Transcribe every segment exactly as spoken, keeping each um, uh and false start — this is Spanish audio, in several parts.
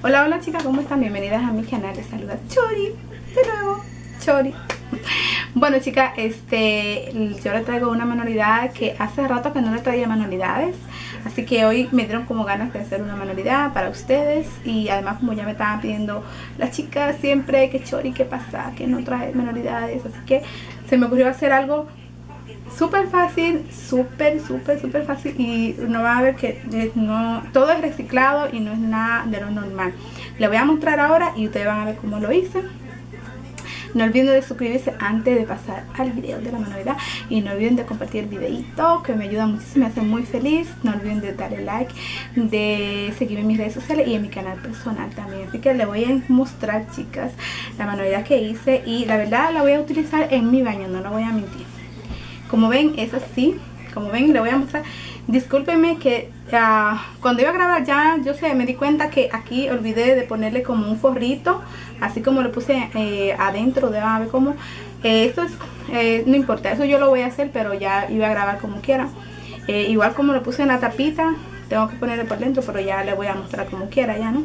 Hola, hola chicas, ¿cómo están? Bienvenidas a mi canal. Les saluda Chori, de nuevo, Chori. Bueno chicas, este, yo les traigo una manualidad que hace rato que no les traía manualidades. Así que hoy me dieron como ganas de hacer una manualidad para ustedes. Y además como ya me estaban pidiendo las chicas siempre que Chori, ¿qué pasa? Que no trae manualidades. Así que se me ocurrió hacer algo súper fácil, súper, súper, súper fácil. Y no van a ver que no, todo es reciclado y no es nada de lo normal. Les voy a mostrar ahora y ustedes van a ver cómo lo hice. No olviden de suscribirse antes de pasar al video de la manualidad. Y no olviden de compartir el videito, que me ayuda muchísimo, me hace muy feliz. No olviden de darle like, de seguirme en mis redes sociales y en mi canal personal también. Así que les voy a mostrar, chicas, la manualidad que hice. Y la verdad la voy a utilizar en mi baño, no lo voy a mentir. Como ven, es así. Como ven, le voy a mostrar. Discúlpenme que uh, cuando iba a grabar ya, yo sé, me di cuenta que aquí olvidé de ponerle como un forrito. Así como lo puse eh, adentro de a ver cómo. Eh, esto es, eh, no importa, eso yo lo voy a hacer, pero ya iba a grabar como quiera. Eh, igual como lo puse en la tapita, tengo que ponerle por dentro, pero ya le voy a mostrar como quiera, ya, ¿no?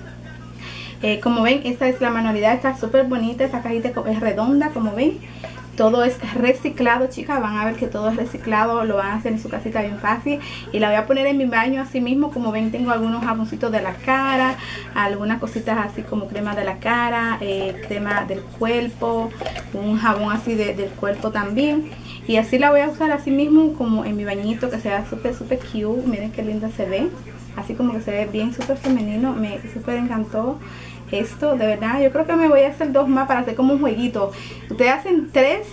Eh, como ven, esta es la manualidad, está súper bonita, esta cajita es redonda, como ven. Todo es reciclado, chicas, van a ver que todo es reciclado, lo van a hacer en su casita bien fácil. Y la voy a poner en mi baño así mismo. Como ven, tengo algunos jaboncitos de la cara, algunas cositas así como crema de la cara, eh, crema del cuerpo, un jabón así de, del cuerpo también. Y así la voy a usar así mismo como en mi bañito, que sea súper súper cute. Miren qué linda se ve, así como que se ve bien súper femenino. Me súper encantó esto, de verdad. Yo creo que me voy a hacer dos más para hacer como un jueguito. Ustedes hacen tres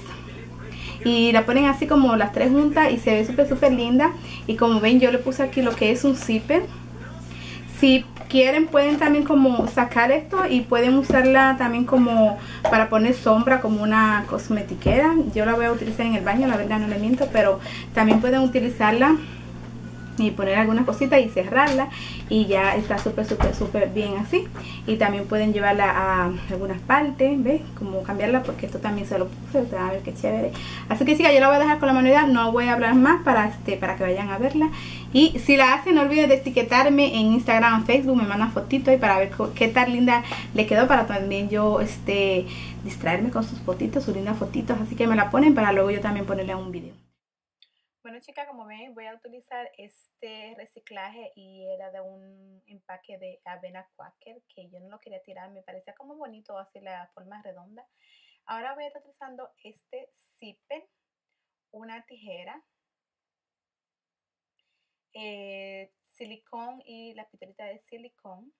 y la ponen así como las tres juntas y se ve súper súper linda. Y como ven, yo le puse aquí lo que es un zipper. Si quieren pueden también como sacar esto y pueden usarla también como para poner sombra, como una cosmetiquera. Yo la voy a utilizar en el baño, la verdad no le miento, pero también pueden utilizarla y poner algunas cositas y cerrarla y ya está súper súper súper bien así. Y también pueden llevarla a algunas partes, ¿ves? Como cambiarla, porque esto también se lo puse, ustedes van a ver qué chévere. Así que chicas, yo la voy a dejar con la manualidad, no voy a hablar más para, este, para que vayan a verla. Y si la hacen, no olviden de etiquetarme en Instagram o Facebook, me mandan fotitos y para ver qué tan linda le quedó, para también yo este, distraerme con sus fotitos, sus lindas fotitos. Así que me la ponen para luego yo también ponerle un video. Bueno chicas, como ven, voy a utilizar este reciclaje y era de un empaque de avena Quaker que yo no lo quería tirar, me parecía como bonito así la forma redonda. Ahora voy a estar utilizando este zipper, una tijera, eh, silicón y la pistolita de silicón,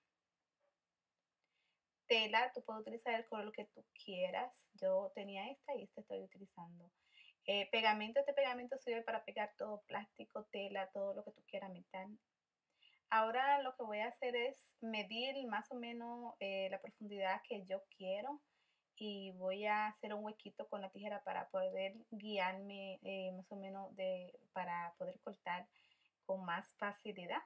tela. Tú puedes utilizar el color que tú quieras, yo tenía esta y esta estoy utilizando. Eh, pegamento, este pegamento sirve para pegar todo, plástico, tela, todo lo que tú quieras, metal. Ahora lo que voy a hacer es medir más o menos eh, la profundidad que yo quiero y voy a hacer un huequito con la tijera para poder guiarme eh, más o menos de, para poder cortar con más facilidad.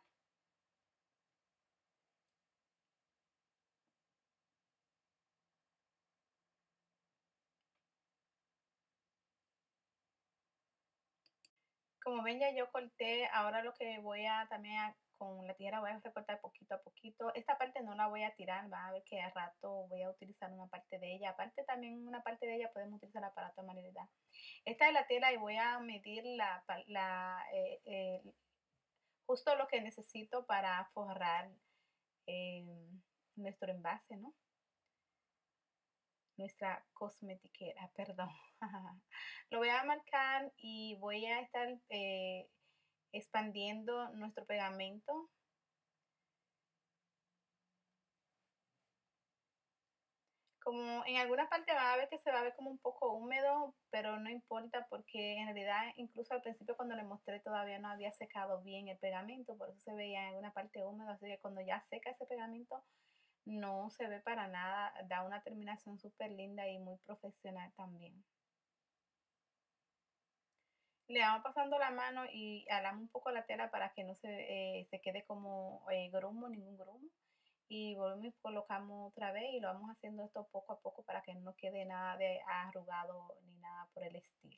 Como ven, ya yo corté. Ahora lo que voy a también a, con la tijera voy a recortar poquito a poquito. Esta parte no la voy a tirar, van a ver que al rato voy a utilizar una parte de ella. Aparte también una parte de ella podemos utilizar para otra manualidad. Esta es la tela y voy a medir la, la eh, eh, justo lo que necesito para forrar eh, nuestro envase, ¿no? Nuestra cosmetiquera, perdón. Lo voy a marcar y voy a estar eh, expandiendo nuestro pegamento. Como en alguna parte van a ver que se va a ver como un poco húmedo, pero no importa porque en realidad incluso al principio cuando le mostré todavía no había secado bien el pegamento, por eso se veía en alguna parte húmedo, así que cuando ya seca ese pegamento no se ve para nada, da una terminación súper linda y muy profesional también. Le vamos pasando la mano y alamos un poco la tela para que no se, eh, se quede como eh, grumo, ningún grumo. Y volvemos y colocamos otra vez y lo vamos haciendo esto poco a poco para que no quede nada de arrugado ni nada por el estilo.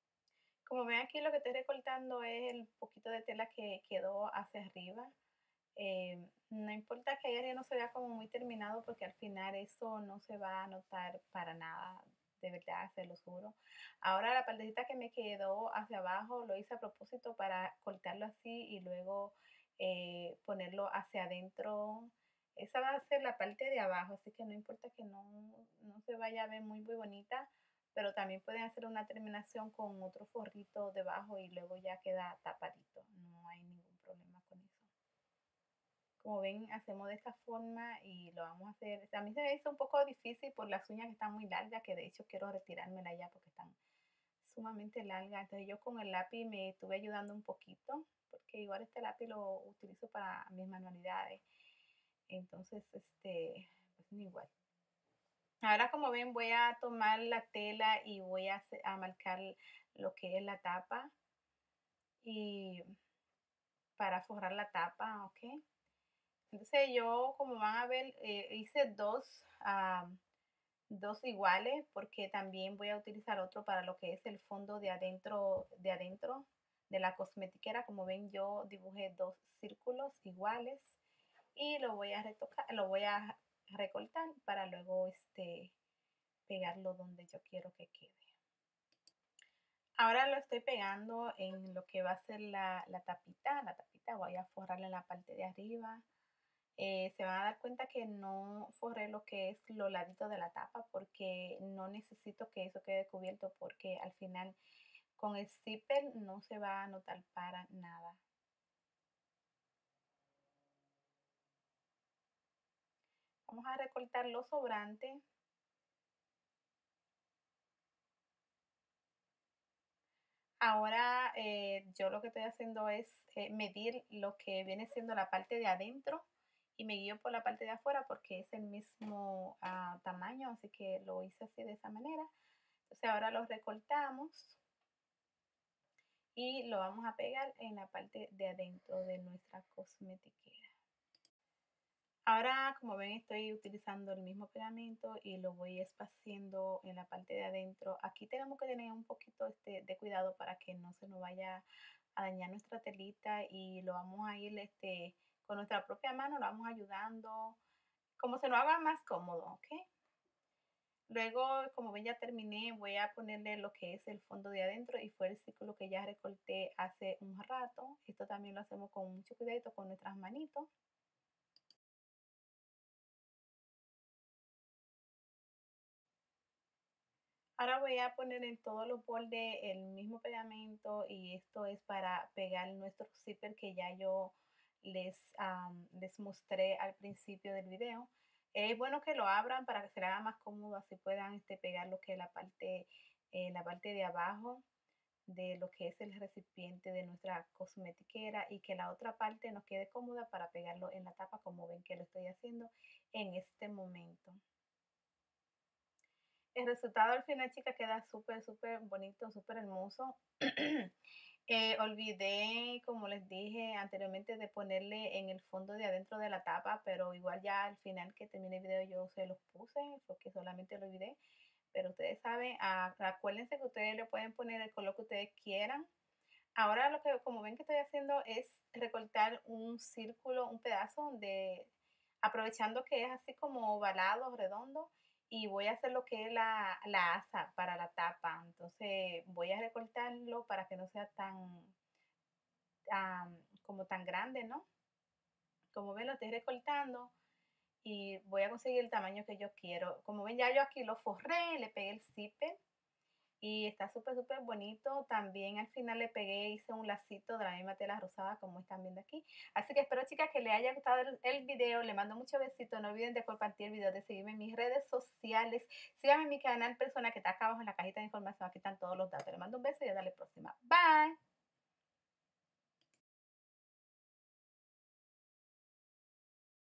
Como ven aquí, lo que estoy recortando es el poquito de tela que quedó hacia arriba. Eh, no importa que ayer ya no se vea como muy terminado, porque al final eso no se va a notar para nada, de verdad, se lo juro. Ahora la partecita que me quedó hacia abajo lo hice a propósito para cortarlo así y luego eh, ponerlo hacia adentro. Esa va a ser la parte de abajo, así que no importa que no, no se vaya a ver muy, muy bonita, pero también pueden hacer una terminación con otro forrito debajo y luego ya queda tapadito. No hay ningún problema con eso. Como ven, hacemos de esta forma y lo vamos a hacer. A mí se me hizo un poco difícil por las uñas que están muy largas, que de hecho quiero retirármela ya porque están sumamente largas. Entonces yo con el lápiz me estuve ayudando un poquito, porque igual este lápiz lo utilizo para mis manualidades. Entonces, este, pues igual. Ahora como ven voy a tomar la tela y voy a, hacer, a marcar lo que es la tapa y para forrar la tapa, ¿ok? Entonces yo, como van a ver, eh, hice dos, um, dos iguales porque también voy a utilizar otro para lo que es el fondo de adentro de adentro de la cosmetiquera. Como ven, yo dibujé dos círculos iguales y lo voy a retocar, lo voy a recortar para luego este pegarlo donde yo quiero que quede. Ahora lo estoy pegando en lo que va a ser la, la tapita. La tapita voy a forrarla en la parte de arriba. Eh, se van a dar cuenta que no forré lo que es lo ladito de la tapa porque no necesito que eso quede cubierto, porque al final con el zipper no se va a notar para nada. Vamos a recortar lo sobrante. Ahora eh, yo lo que estoy haciendo es eh, medir lo que viene siendo la parte de adentro y me guío por la parte de afuera porque es el mismo uh, tamaño, así que lo hice así de esa manera. Entonces ahora lo recortamos y lo vamos a pegar en la parte de adentro de nuestra cosmetiquera. Ahora, como ven, estoy utilizando el mismo pegamento y lo voy esparciendo en la parte de adentro. Aquí tenemos que tener un poquito este, de cuidado para que no se nos vaya a dañar nuestra telita, y lo vamos a ir este, con nuestra propia mano, lo vamos ayudando, como se nos haga más cómodo, ¿ok? Luego, como ven, ya terminé, voy a ponerle lo que es el fondo de adentro y fue el círculo que ya recorté hace un rato. Esto también lo hacemos con mucho cuidado con nuestras manitos. Ahora voy a poner en todos los bordes el mismo pegamento, y esto es para pegar nuestro zipper que ya yo les, um, les mostré al principio del video. Es bueno que lo abran para que se les haga más cómodo, así puedan este, pegar lo que es la parte, eh, la parte de abajo de lo que es el recipiente de nuestra cosmetiquera, y que la otra parte nos quede cómoda para pegarlo en la tapa, como ven que lo estoy haciendo en este momento. El resultado al final, chicas, queda súper, súper bonito, súper hermoso. eh, olvidé, como les dije anteriormente, de ponerle en el fondo de adentro de la tapa, pero igual ya al final que terminé el video yo se los puse, porque solamente lo olvidé. Pero ustedes saben, ah, acuérdense que ustedes le pueden poner el color que ustedes quieran. Ahora lo que, como ven que estoy haciendo, es recortar un círculo, un pedazo de, aprovechando que es así como ovalado, redondo, y voy a hacer lo que es la, la asa para la tapa. Entonces voy a recortarlo para que no sea tan, tan como tan grande, ¿no? Como ven, lo estoy recortando y voy a conseguir el tamaño que yo quiero. Como ven, ya yo aquí lo forré, le pegué el zipper y está súper, súper bonito. También al final le pegué, hice un lacito de la misma tela rosada como están viendo aquí. Así que espero, chicas, que les haya gustado el, el video. Les mando muchos besitos. No olviden de compartir el video, de seguirme en mis redes sociales. Síganme en mi canal personal que está acá abajo en la cajita de información. Aquí están todos los datos. Les mando un beso y hasta la próxima. Bye.